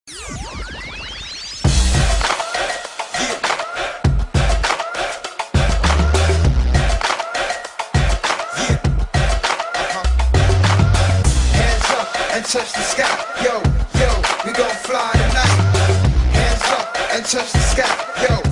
And touch the sky, yo, yo, we gon' fly tonight. Hands up and touch the sky, yo.